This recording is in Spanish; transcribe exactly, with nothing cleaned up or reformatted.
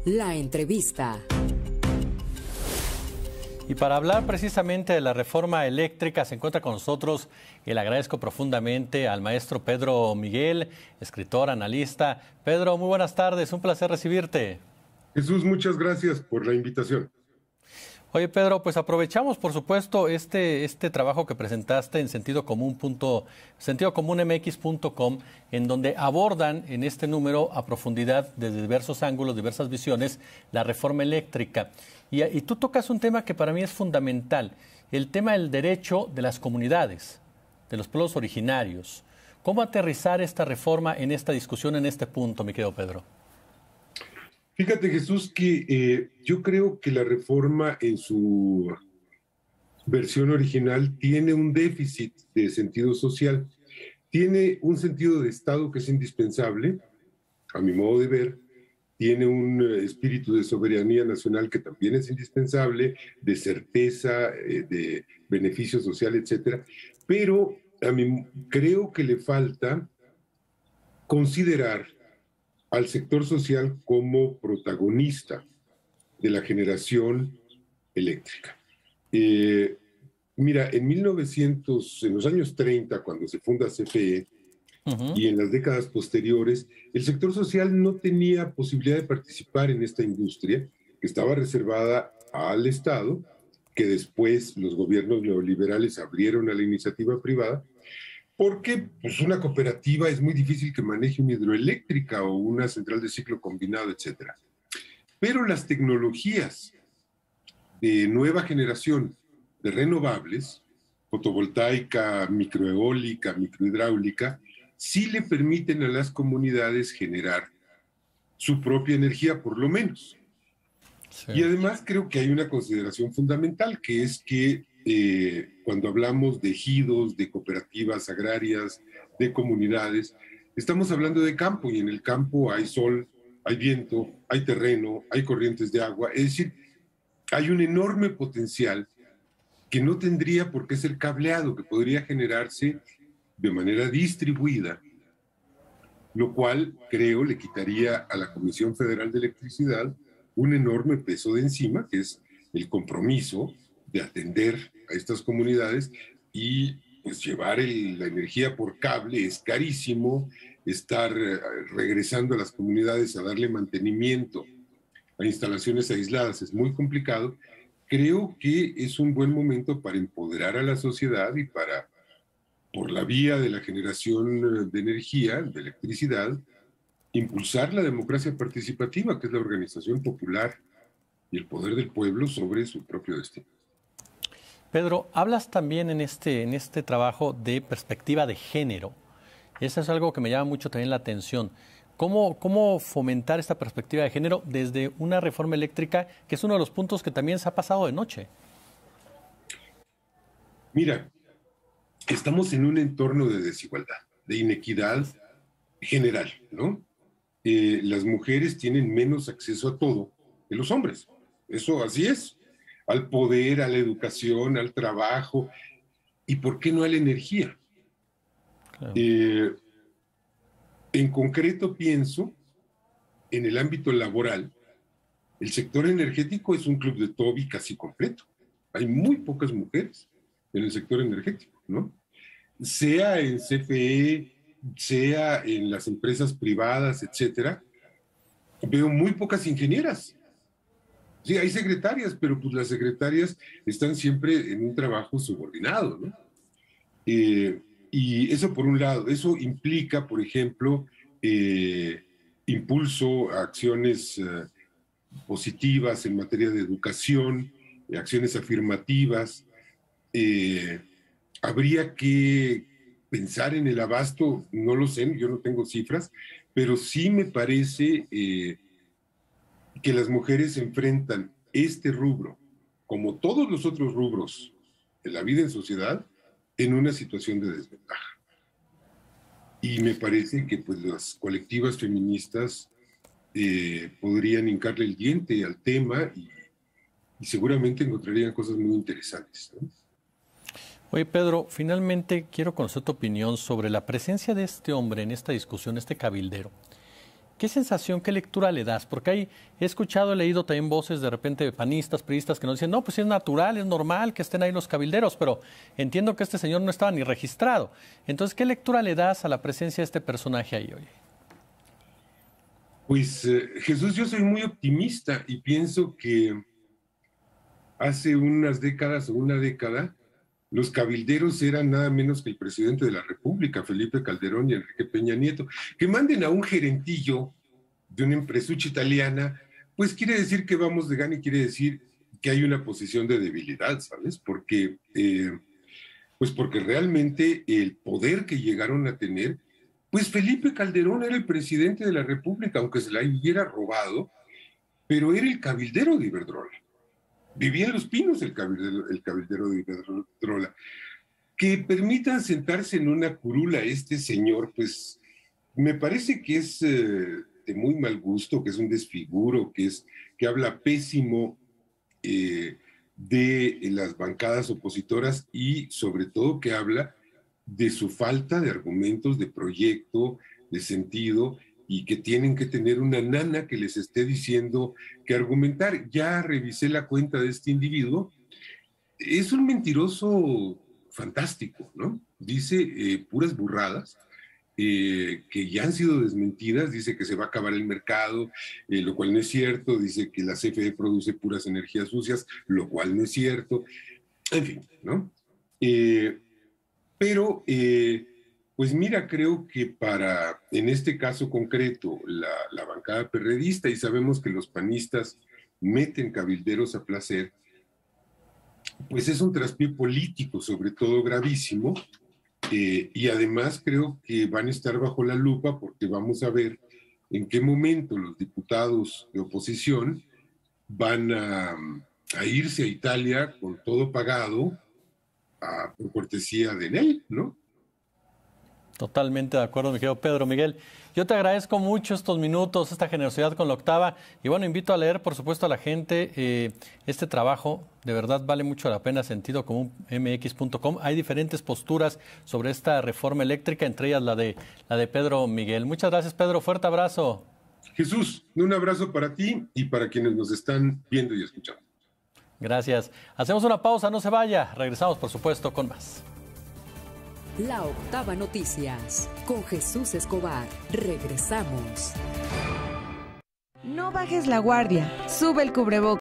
La entrevista. Y para hablar precisamente de la reforma eléctrica se encuentra con nosotros, y le agradezco profundamente al maestro Pedro Miguel, escritor, analista. Pedro, muy buenas tardes, un placer recibirte. Jesús, muchas gracias por la invitación. Oye, Pedro, pues aprovechamos, por supuesto, este, este trabajo que presentaste en sentido común punto, sentido común m x punto com, en donde abordan en este número a profundidad, desde diversos ángulos, diversas visiones, la reforma eléctrica. Y, y tú tocas un tema que para mí es fundamental, el tema del derecho de las comunidades, de los pueblos originarios. ¿Cómo aterrizar esta reforma en esta discusión, en este punto, mi querido Pedro? Fíjate, Jesús, que eh, yo creo que la reforma en su versión original tiene un déficit de sentido social. Tiene un sentido de Estado que es indispensable, a mi modo de ver. Tiene un espíritu de soberanía nacional que también es indispensable, de certeza, eh, de beneficio social, etcétera. Pero a mí creo que le falta considerar al sector social como protagonista de la generación eléctrica. Eh, mira, en mil novecientos, en los años treinta, cuando se funda C F E, uh-huh. y en las décadas posteriores, el sector social no tenía posibilidad de participar en esta industria, que estaba reservada al Estado, que después los gobiernos neoliberales abrieron a la iniciativa privada, porque pues, una cooperativa es muy difícil que maneje una hidroeléctrica o una central de ciclo combinado, etcétera. Pero las tecnologías de nueva generación de renovables, fotovoltaica, microeólica, microhidráulica, sí le permiten a las comunidades generar su propia energía, por lo menos. Sí. Y además creo que hay una consideración fundamental, que es que Eh, cuando hablamos de ejidos, de cooperativas agrarias, de comunidades, estamos hablando de campo, y en el campo hay sol, hay viento, hay terreno, hay corrientes de agua. Es decir, hay un enorme potencial que no tendría por qué ser cableado, que podría generarse de manera distribuida, lo cual creo le quitaría a la Comisión Federal de Electricidad un enorme peso de encima, que es el compromiso de atender a estas comunidades, y pues llevar el, la energía por cable es carísimo, estar eh, regresando a las comunidades a darle mantenimiento a instalaciones aisladas es muy complicado. Creo que es un buen momento para empoderar a la sociedad y para, por la vía de la generación de energía, de electricidad, impulsar la democracia participativa, que es la organización popular y el poder del pueblo sobre su propio destino. Pedro, hablas también en este, en este trabajo de perspectiva de género. Eso es algo que me llama mucho también la atención. ¿Cómo, cómo fomentar esta perspectiva de género desde una reforma eléctrica, que es uno de los puntos que también se ha pasado de noche? Mira, estamos en un entorno de desigualdad, de inequidad general, ¿no? Eh, las mujeres tienen menos acceso a todo que los hombres. Eso así es. Al poder, a la educación, al trabajo, y ¿por qué no a la energía? Claro. Eh, en concreto pienso, en el ámbito laboral, el sector energético es un club de Toby casi completo. Hay muy pocas mujeres en el sector energético, ¿no? Sea en C F E, sea en las empresas privadas, etcétera, veo muy pocas ingenieras. Sí, hay secretarias, pero pues las secretarias están siempre en un trabajo subordinado, ¿no? Eh, y eso por un lado, eso implica, por ejemplo, eh, impulso a acciones eh, positivas en materia de educación, eh, acciones afirmativas. Eh, habría que pensar en el abasto, no lo sé, yo no tengo cifras, pero sí me parece Eh, que las mujeres enfrentan este rubro, como todos los otros rubros de la vida en sociedad, en una situación de desventaja. Y me parece que pues, las colectivas feministas eh, podrían hincarle el diente al tema y, y seguramente encontrarían cosas muy interesantes, ¿no? Oye, Pedro, finalmente quiero conocer tu opinión sobre la presencia de este hombre en esta discusión, este cabildero. ¿qué sensación, qué lectura le das? Porque hay, he escuchado, he leído también voces de repente de panistas, priistas que nos dicen, no, pues es natural, es normal que estén ahí los cabilderos, pero entiendo que este señor no estaba ni registrado. Entonces, ¿qué lectura le das a la presencia de este personaje ahí hoy? Pues eh, Jesús, yo soy muy optimista y pienso que hace unas décadas o una década, los cabilderos eran nada menos que el presidente de la República, Felipe Calderón y Enrique Peña Nieto. Que manden a un gerentillo de una empresucha italiana, pues quiere decir que vamos de gana y quiere decir que hay una posición de debilidad, ¿sabes? Porque, eh, pues porque realmente el poder que llegaron a tener, pues Felipe Calderón era el presidente de la República, aunque se la hubiera robado, pero era el cabildero de Iberdrola. Vivía en Los Pinos el cabildero, el cabildero de Iberdrola. Que permitan sentarse en una curula a este señor, pues me parece que es eh, de muy mal gusto, que es un desfiguro, que, es, que habla pésimo eh, de las bancadas opositoras y sobre todo que habla de su falta de argumentos, de proyecto, de sentido, y que tienen que tener una nana que les esté diciendo que argumentar. Ya revisé la cuenta de este individuo, es un mentiroso fantástico, ¿no? Dice eh, puras burradas, eh, que ya han sido desmentidas, dice que se va a acabar el mercado, eh, lo cual no es cierto, dice que la C F E produce puras energías sucias, lo cual no es cierto, en fin, ¿no? Eh, pero... Eh, Pues mira, creo que para, en este caso concreto, la, la bancada perredista, y sabemos que los panistas meten cabilderos a placer, pues es un traspié político, sobre todo gravísimo, eh, y además creo que van a estar bajo la lupa porque vamos a ver en qué momento los diputados de oposición van a, a irse a Italia con todo pagado, a, por cortesía de Enel, ¿no? Totalmente de acuerdo, mi querido Pedro Miguel. Yo te agradezco mucho estos minutos, esta generosidad con la octava. Y bueno, invito a leer, por supuesto, a la gente eh, este trabajo. De verdad vale mucho la pena, sentido común m x punto com. Hay diferentes posturas sobre esta reforma eléctrica, entre ellas la de, la de Pedro Miguel. Muchas gracias, Pedro. Fuerte abrazo. Jesús, un abrazo para ti y para quienes nos están viendo y escuchando. Gracias. Hacemos una pausa, no se vaya. Regresamos, por supuesto, con más. La Octava Noticias, con Jesús Escobar. Regresamos. No bajes la guardia. Sube el cubrebocas.